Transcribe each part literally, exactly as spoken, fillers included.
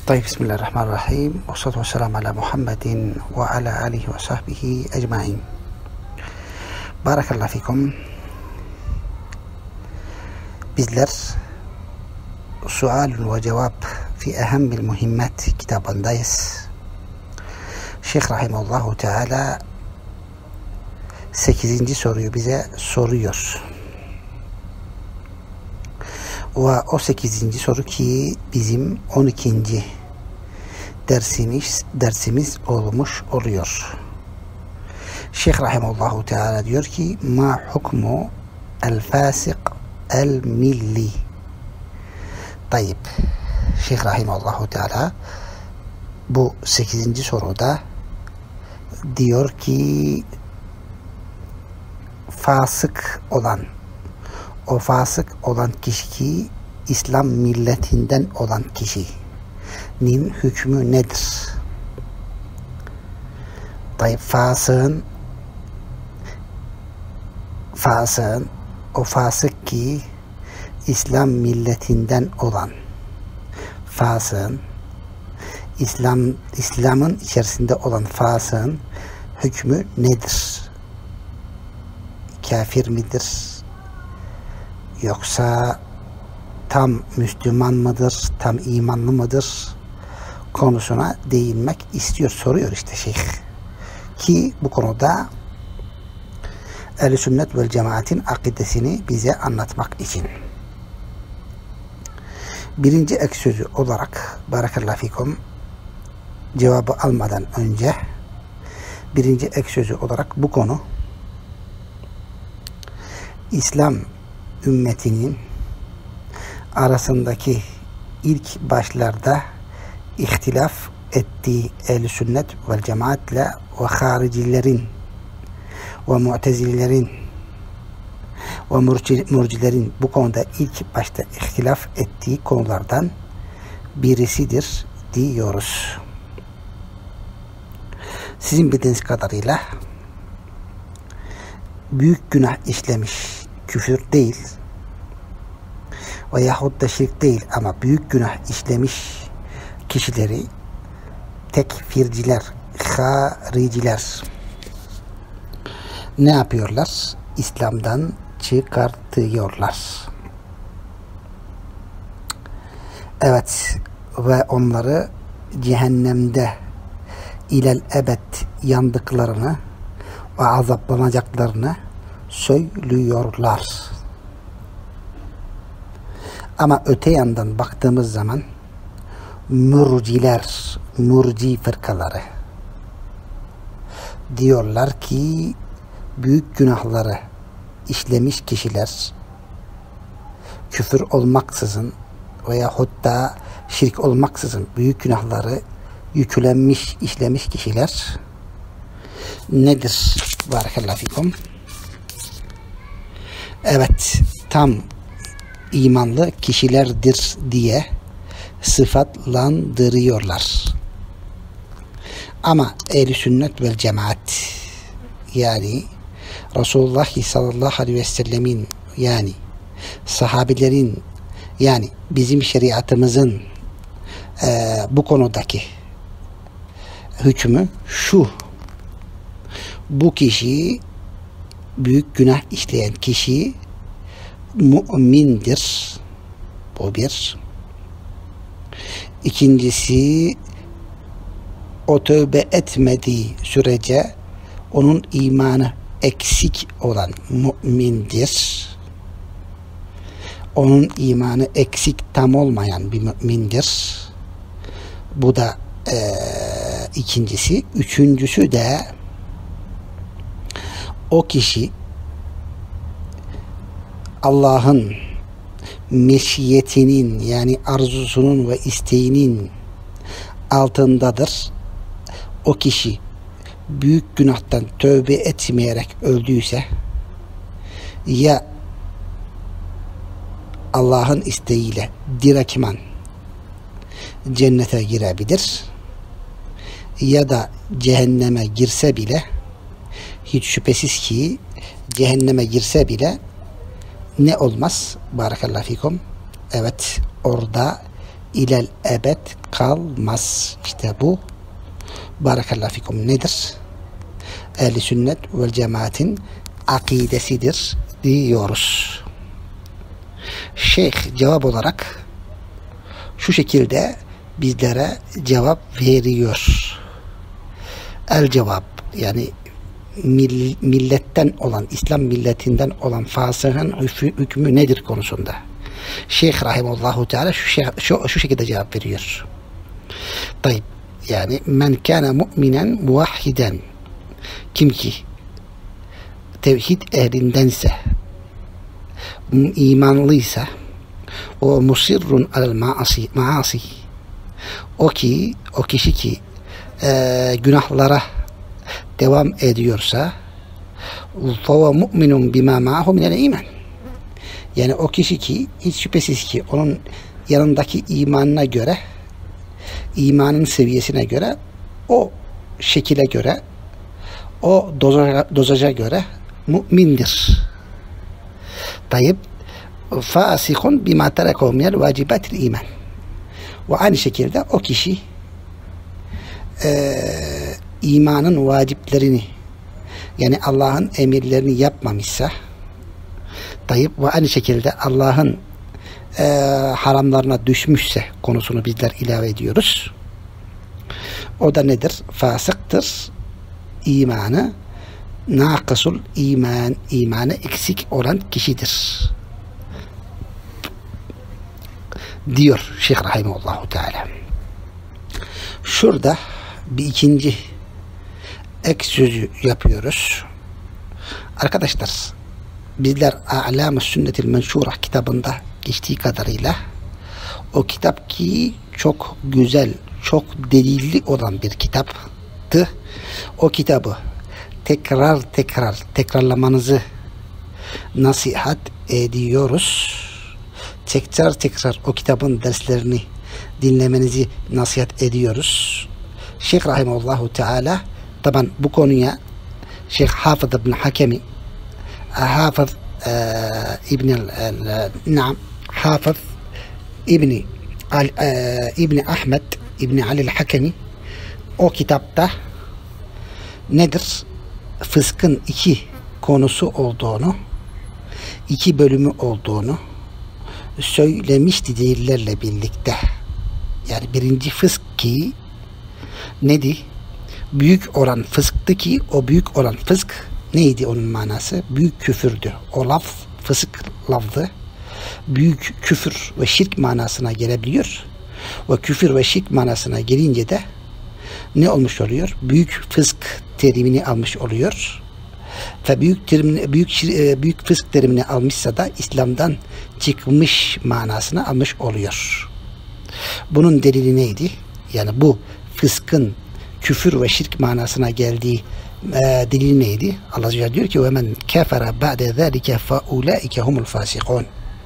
طيب بسم الله الرحمن الرحيم والصلاة والسلام على محمد وعلى آله وصحبه أجمعين. Barakallahu fikum. Bizler Sual ve Cevap fi Ehemmil Muhimmet kitabındayız. Şeyh Rahimullahu Teala sekizinci soruyu bize soruyor. Ve o sekizinci soru ki bizim on ikinci dersimiz dersimiz olmuş oluyor. Şeyh Rahimullahu Teala diyor ki ma hukmu el fasık el milli. Tayyip. Şeyh Rahimullahu Teala bu sekizinci soruda diyor ki fasık olan o fasık olan kişi ki İslam milletinden olan kişinin hükmü nedir? Tayyip fasığın fasığın o fasık ki İslam milletinden olan fasığın İslam İslam'ın içerisinde olan fasığın hükmü nedir? Kafir midir? Yoksa tam Müslüman mıdır? Tam imanlı mıdır? Konusuna değinmek istiyor, soruyor işte şeyh. Ki bu konuda Ehl-i Sünnet vel Cemaat'in akidesini bize anlatmak için. Birinci ek sözü olarak Barakallahu fikum cevabı almadan önce birinci ek sözü olarak bu konu İslam ümmetinin arasındaki ilk başlarda ihtilaf ettiği Ehl-i Sünnet vel Cemaatle ve haricilerin ve mu'tezililerin ve murcilerin bu konuda ilk başta ihtilaf ettiği konulardan birisidir diyoruz. Sizin bildiğiniz kadarıyla büyük günah işlemiş, küfür değil veyahut da şirk değil ama büyük günah işlemiş kişileri tekfirciler, hariciler ne yapıyorlar? İslam'dan çıkartıyorlar. Evet, ve onları cehennemde ilel ebed yandıklarını ve azaplanacaklarını söylüyorlar. Ama öte yandan baktığımız zaman murciler, murci fırkaları diyorlar ki büyük günahları işlemiş kişiler küfür olmaksızın veyahut da şirk olmaksızın büyük günahları yüklenmiş, işlemiş kişiler nedir? Barakallahu fikum. Evet, tam imanlı kişilerdir diye sıfatlandırıyorlar. Ama Ehl-i Sünnet vel Cemaat yani Resulullah sallallahu aleyhi ve sellemin yani sahabilerin yani bizim şeriatımızın e, bu konudaki hükmü şu: bu kişi büyük günah işleyen kişi mümindir. Bu bir. İkincisi, o tövbe etmediği sürece onun imanı eksik olan mümindir. Onun imanı eksik, tam olmayan bir mümindir. Bu da e, ikincisi. Üçüncüsü de o kişi Allah'ın meşiyetinin yani arzusunun ve isteğinin altındadır. O kişi büyük günahtan tövbe etmeyerek öldüyse ya Allah'ın isteğiyle direktman cennete girebilir ya da cehenneme girse bile hiç şüphesiz ki cehenneme girse bile ne olmaz? Barakallahu fikum. Evet, orada ilel ebed kalmaz. İşte bu barakallahu fikum nedir? Ehl-i sünnet vel cemaatin akidesidir diyoruz. Şeyh cevap olarak şu şekilde bizlere cevap veriyor. El cevap yani mill milletten olan, İslam milletinden olan fasığın hükmü nedir konusunda. Şeyh rahimehullahu teala şu, şey, şu, şu şekilde cevap veriyor. Tayyip yani men kana mu'minen muvahhiden, kim ki tevhid ehlindense, imanlıysa, o musirrun alel maasi, maasi, o ki o kişi ki e, günahlara devam ediyorsa فَوَ مُؤْمِنٌ بِمَا مَعَهُ مِنَ الْاِيمَانِ, yani o kişi ki hiç şüphesiz ki onun yanındaki imanına göre, imanın seviyesine göre, o şekile göre, o dozaja, dozaja göre mümindir. Tayyip fasikun bima terekehu minel vacibatil iman. Ve aynı şekilde o kişi e, imanın vaciplerini, yani Allah'ın emirlerini yapmamışsa, tayyip ve aynı şekilde Allah'ın e, haramlarına düşmüşse konusunu bizler ilave ediyoruz. O da nedir? Fasıktır. İmanı nakısul iman, imanı eksik olan kişidir diyor Şeyh rahimehullahu teala. Şurada bir ikinci ek sözü yapıyoruz. Arkadaşlar, bizler A'lam-ı Sünnetil Menşura kitabında geçtiği kadarıyla, o kitap ki çok güzel, çok delilli olan bir kitaptı. O kitabı tekrar tekrar tekrarlamanızı nasihat ediyoruz. Tekrar tekrar o kitabın derslerini dinlemenizi nasihat ediyoruz. Şeyh rahimehullahu teala taban bu konuya Şeyh Hafız İbn Hakemi, Hafız e, İbn Naam Hafız İbn e, İbn Ahmed İbn Ali el-Hakemi o kitapta nedir? Fıskın iki konusu olduğunu, iki bölümü olduğunu söylemişti delillerle birlikte. Yani birinci fısk ki neydi? Büyük olan fısktı ki o büyük olan fısk neydi onun manası? Büyük küfürdü. O laf fısk lafzı büyük küfür ve şirk manasına gelebiliyor. Ve küfür ve şirk manasına gelince de ne olmuş oluyor? Büyük fısk terimini almış oluyor. Ve büyük terimini, büyük büyük fısk terimini almışsa da İslam'dan çıkmış manasını almış oluyor. Bunun delili neydi? Yani bu fıskın küfür ve şirk manasına geldiği e, delil neydi? Allah Azze ve Celle diyor ki ve men kefere ba'de zâlike fe ulaike humul fasikun.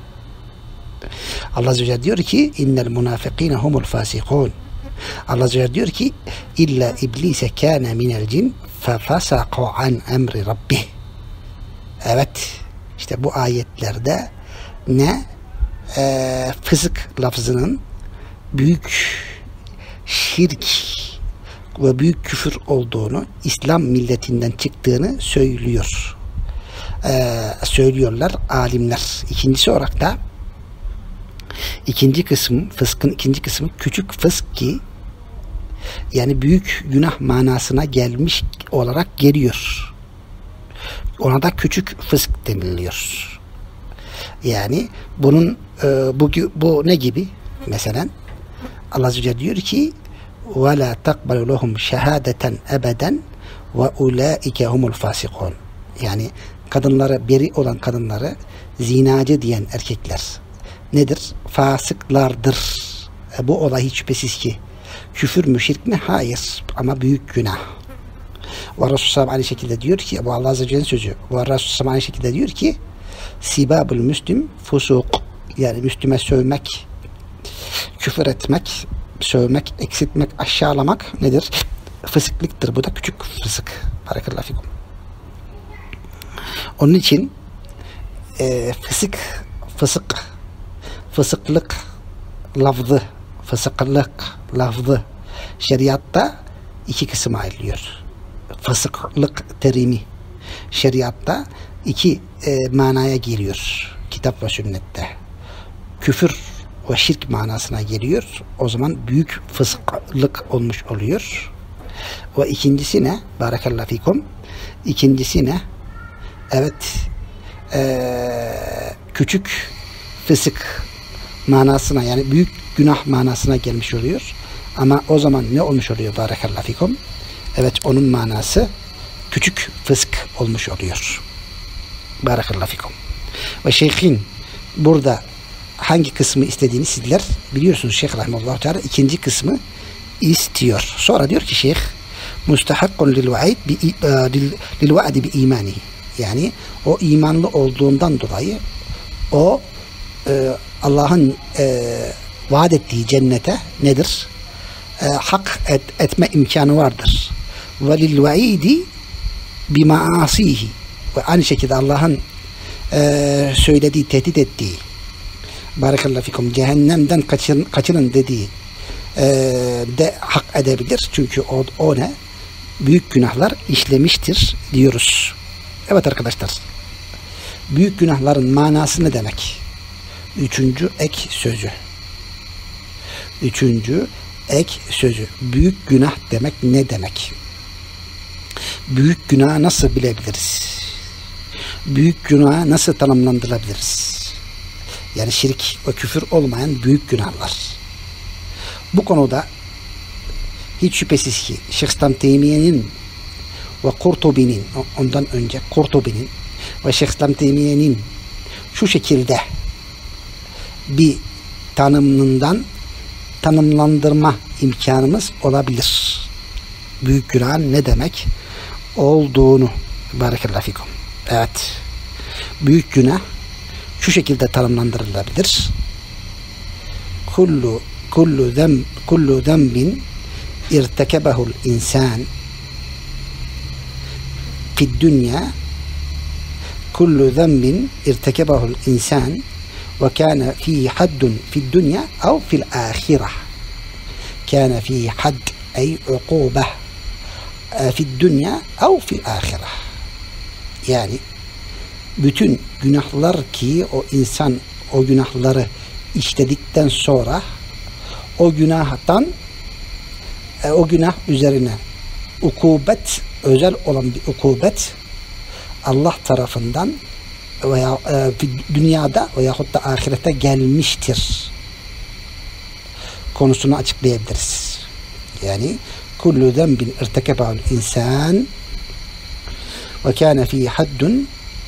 Allah Azze ve Celle diyor ki innel münafıkîne humul fasikun. Allah Azze ve Celle diyor ki illa iblise kâne minel cin fe fasaqu an emri rabbih. Evet, işte bu ayetlerde ne e, fısık lafzının büyük şirk ve büyük küfür olduğunu, İslam milletinden çıktığını söylüyor. Ee, söylüyorlar alimler. İkincisi olarak da ikinci kısım, fıskın ikinci kısmı küçük fısk ki yani büyük günah manasına gelmiş olarak geliyor. Ona da küçük fısk deniliyor. Yani bunun e, bu, bu ne gibi? Mesela Allah Azze ve Celle diyor ki وَلَا تَقْبَلُ لَهُمْ شَهَادَةً اَبَدًا وَاُولَٰئِكَ هُمُ الْفَاسِقُونَ. Yani kadınlara, beri olan kadınları zinacı diyen erkekler nedir? Fasıklardır. E, bu olay hiç şüphesiz ki küfür mü, şirk mi? Hayır. Ama büyük günah. Ve Resulullah aynı şekilde diyor ki, bu Allah Azze ve Celle'nin sözü. Ve Resulullah aynı şekilde diyor ki sibabul müslim fusuk, yani Müslüme sövmek, küfür etmek, sövmek, eksiltmek, aşağılamak nedir? Fısıklıktır. Bu da küçük fısık. Barakallahu fikum. Onun için e, fısık, fısık, fısıklık lafzı, Fısıklık lafzı şeriatta iki kısma ayrılıyor. Fısıklık terimi şeriatta iki e, manaya geliyor. Kitap ve sünnette. Küfür ve şirk manasına geliyor. O zaman büyük fısklık olmuş oluyor. Ve ikincisi ne? Barakallahu fikum. İkincisi ne? Evet, ee, küçük fısık manasına, yani büyük günah manasına gelmiş oluyor. Ama o zaman ne olmuş oluyor? Barakallahu fikum. Evet, onun manası küçük fısk olmuş oluyor. Barakallahu fikum. Ve şeyhin burada hangi kısmı istediğini sizler biliyorsunuz. Şeyh rahimehullah teala ikinci kısmı istiyor. Sonra diyor ki şeyh mustahakkun lil vaid bi lil vaadi bi imanihi. Yani o imanlı olduğundan dolayı o e, Allah'ın e, vaat ettiği cennete nedir? E, hak et, etme imkanı vardır. Ve lil vaidi bi maasihi. Ve aynı şekilde Allah'ın e, söylediği, tehdit ettiği, barakallahu fikum, cehennemden kaçırın, kaçırın dediği e, de hak edebilir. Çünkü o, o ne? Büyük günahlar işlemiştir diyoruz. Evet arkadaşlar. Büyük günahların manası ne demek? Üçüncü ek sözü. Üçüncü ek sözü. Büyük günah demek ne demek? Büyük günah nasıl bilebiliriz? Büyük günah nasıl tanımlandırabiliriz? Yani şirk ve küfür olmayan büyük günahlar. Bu konuda hiç şüphesiz ki Şeyh İslam Teymiye'nin ve Kurtubi'nin, ondan önce Kurtubi'nin ve Şeyh İslam Teymiye'nin şu şekilde bir tanımından tanımlandırma imkanımız olabilir. Büyük günah ne demek olduğunu. Barakallahu fikum. Evet. Büyük günah şu şekilde tanımlandırılabilir. Kullu kullu zem kullu zembin irtekebehul insan fi dünya kullu zembin irtekebehul insan ve kana fi haddun fi dünya ev fil ahireh. Kana fi hadd ay ukubeh fi dünya ev fil ahireh. Yani bütün günahlar ki o insan o günahları işledikten sonra o günahtan e, o günah üzerine ukubet, özel olan bir ukubet Allah tarafından veya e, dünyada veyahut da ahirette gelmiştir konusunu açıklayabiliriz. Yani kullu zenbin irtekebahul insan ve kâne fî haddun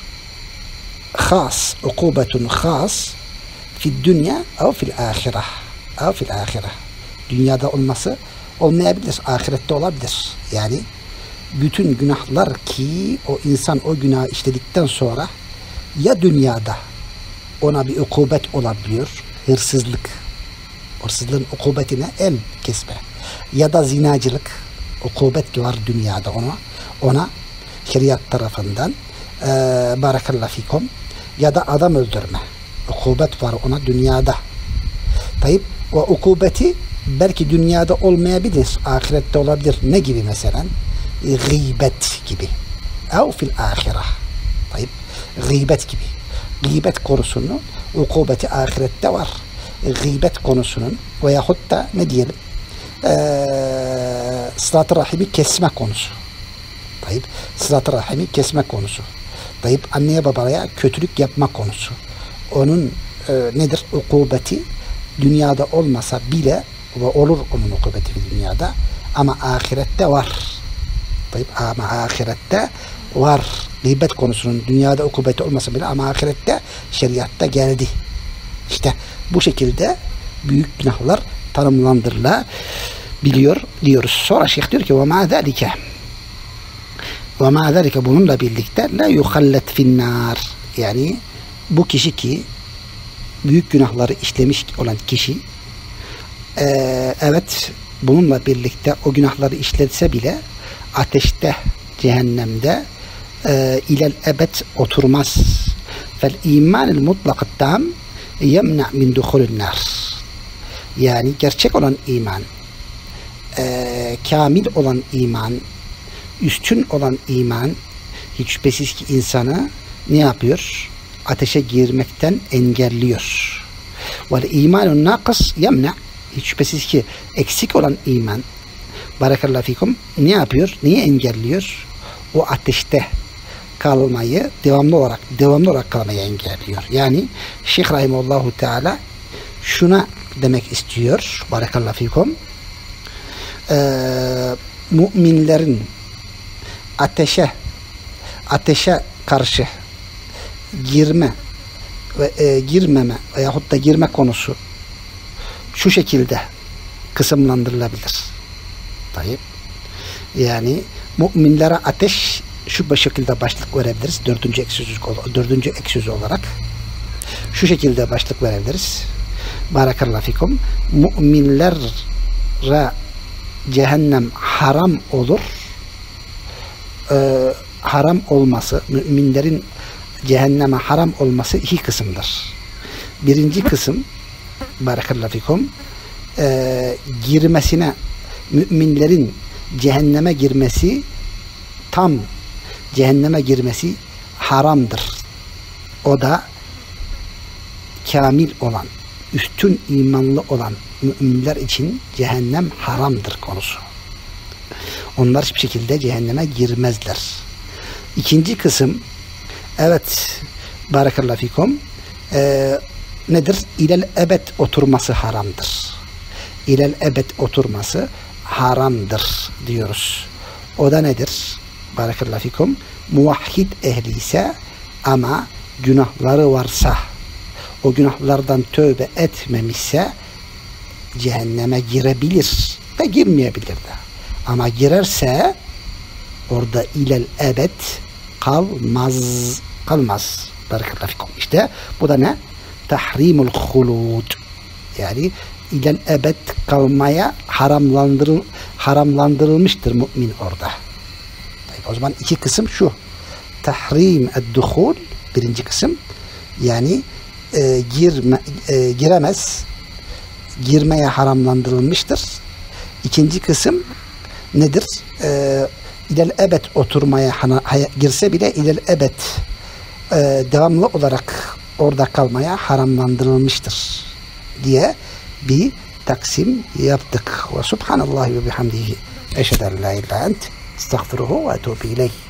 khas, ukubetun khas fi dünya ev fil ahireh ev fil ahireh. Dünyada olması olmayabilir, ahirette olabilir. Yani bütün günahlar ki o insan o günahı işledikten sonra ya dünyada ona bir ukubet olabiliyor, hırsızlık, hırsızlığın ukubetine el kesme, ya da zinacılık ukubet var dünyada ona ona şeriat tarafından e, barakallahu fikum, ya da adam öldürme ukubet var ona dünyada. Tayyip o ukubeti belki dünyada olmayabilir, ahirette olabilir. Ne gibi mesela? Gıybet gibi. Ev fil ahireh. Tayyip gıybet gibi. Gıybet konusunun ukubeti ahirette var. Gıybet konusunun veyahut da ne diyelim ee, sılat-ı rahimi kesme konusu. Tayyip sılat-ı rahimi kesme konusu. Tayyip anneye babaya kötülük yapma konusu. Onun e, nedir? Ukubeti dünyada olmasa bile ve olur onun ukubeti dünyada ama ahirette var. Tayyip ama ahirette var. Gıybet konusunun dünyada ukubeti olmasa bile ama ahirette şeriatta geldi. İşte bu şekilde büyük günahlar tanımlandırılabiliyor diyoruz. Sonra şeyh diyor ki ve ma zalike ve ma zalike bununla birlikte la yuhallet finnar. Yani bu kişi ki büyük günahları işlemiş olan kişi e, evet bununla birlikte o günahları işletse bile ateşte, cehennemde e, ilel ebed oturmaz. Fel imanil mutlak tam yemna min duhulun nar. Yani gerçek olan iman, e, kamil olan iman, üstün olan iman hiç şüphesiz ki insanı ne yapıyor? Ateşe girmekten engelliyor. Ve imanun nakıs yemne, hiç şüphesiz ki eksik olan iman, barakallahu fikum, ne yapıyor? Neyi engelliyor? O ateşte kalmayı devamlı olarak devamlı olarak kalmayı engelliyor. Yani Şeyh Rahimullahu Teala şuna demek istiyor, barakallahu fikum, ee, müminlerin ateşe ateşe karşı girme ve e, girmeme veyahut da girme konusu şu şekilde kısımlandırılabilir. Tayyip. Yani müminlere ateş şu şekilde başlık verebiliriz. Dördüncü ek sözü, dördüncü ek sözü olarak şu şekilde başlık verebiliriz. Barakallahu fikum. Müminlere cehennem haram olur. Ee, haram olması, müminlerin cehenneme haram olması iki kısımdır. Birinci kısım, barakallahu fikum, e, girmesine, müminlerin cehenneme girmesi, tam cehenneme girmesi haramdır. O da kamil olan, üstün imanlı olan müminler için cehennem haramdır konusu. Onlar hiçbir şekilde cehenneme girmezler. İkinci kısım, evet, barakallahu fikum, e, nedir? İlel ebed oturması haramdır. İlel ebed oturması haramdır diyoruz. O da nedir? Barakallahu fikum, muvahhid ehli ise ama günahları varsa, o günahlardan tövbe etmemişse cehenneme girebilir ve girmeyebilir de. Ama girerse orada ilel ebed kalmaz. Kalmaz. Barakallahu fikum. İşte bu da ne? Tahrimul hulud. Yani ilel ebed kalmaya haramlandırıl, haramlandırılmıştır mümin orada. O zaman iki kısım şu. Tahrim ed-duhul, birinci kısım. Yani e, girme, e, giremez. Girmeye haramlandırılmıştır. İkinci kısım nedir? E, ilel ebed oturmaya girse bile ilel ebed e, devamlı olarak orada kalmaya haramlandırılmıştır diye bir taksim yaptık. Ve subhanallahi ve bihamdihi eşhedü en la ilahe ent estağfiruhu ve etûbü ileyh.